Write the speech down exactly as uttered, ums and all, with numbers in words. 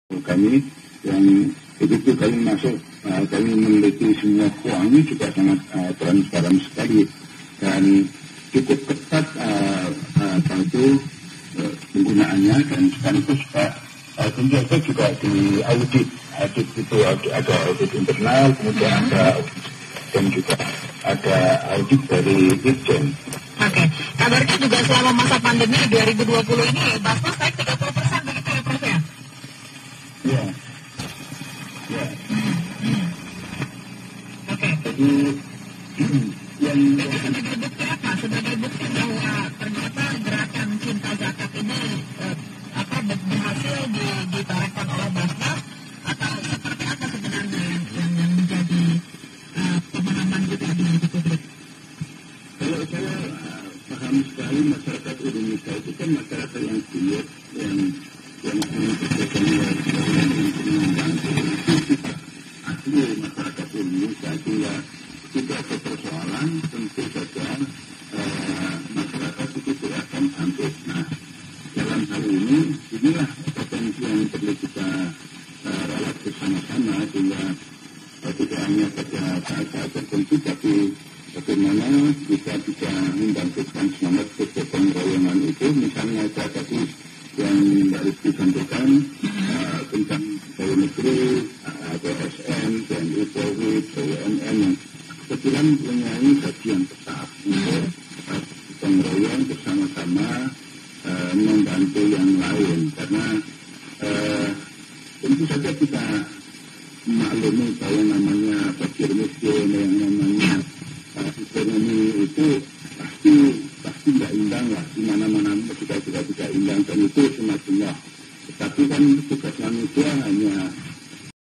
kami yang begitu kami masuk, uh, kami meneliti semua uangnya juga sangat uh, transparan sekali dan cukup ketat uh, uh, tentu uh, penggunaannya dan sekaligus uh, uh, tentu saja juga di audit, audit itu ada, ada audit internal, kemudian ada audit dan juga ada audit dari Dirjen. Oke, kabarnya juga selama masa pandemi dua ribu dua puluh ini Basnas naik tiga puluh persen begitu ya Prof ya? Ya. Ya. Hmm. Hmm. Oke. Jadi yang itu sebagai bukti apa? Sebagai bukti bahwa ternyata gerakan cinta zakat ini eh, apa berhasil di, ditawarkan oleh Basnas atau seperti apa sebenarnya yang yang, yang menjadi uh, pemahaman kita di, di publik? Kalau saya uh, paham sekali masyarakat Indonesia itu kan masyarakat yang kaya, yang yang membutuhkan yang untuk membantu kita asli masyarakat Indonesia sehingga tidak ada persoalan tentu saja uh, masyarakat itu tidak akan sanggup. Nah, dalam hal ini inilah potensi yang perlu kita uh, rawat bersama-sama sehingga uh, tidak hanya pada saat-saat tertentu tapi bagaimana kita bisa membangkitkan semangat kegotong royongan itu, misalnya saya tadi yang harus disampaikan uh, tentang pegawai negeri, uh, A S N, T N I Polri, B U M N yang kebetulan mempunyai gaji yang tetap untuk uh, gotong royong bersama-sama uh, membantu yang lain karena uh, tentu saja kita maklumi bahwa namanya fakir miskin, yang namanya uh, ekonomi itu pasti pasti tidak indah lah, di mana-mana kita juga tidak indah dan itu semacamnya. Tetapi kan tugas manusia hanya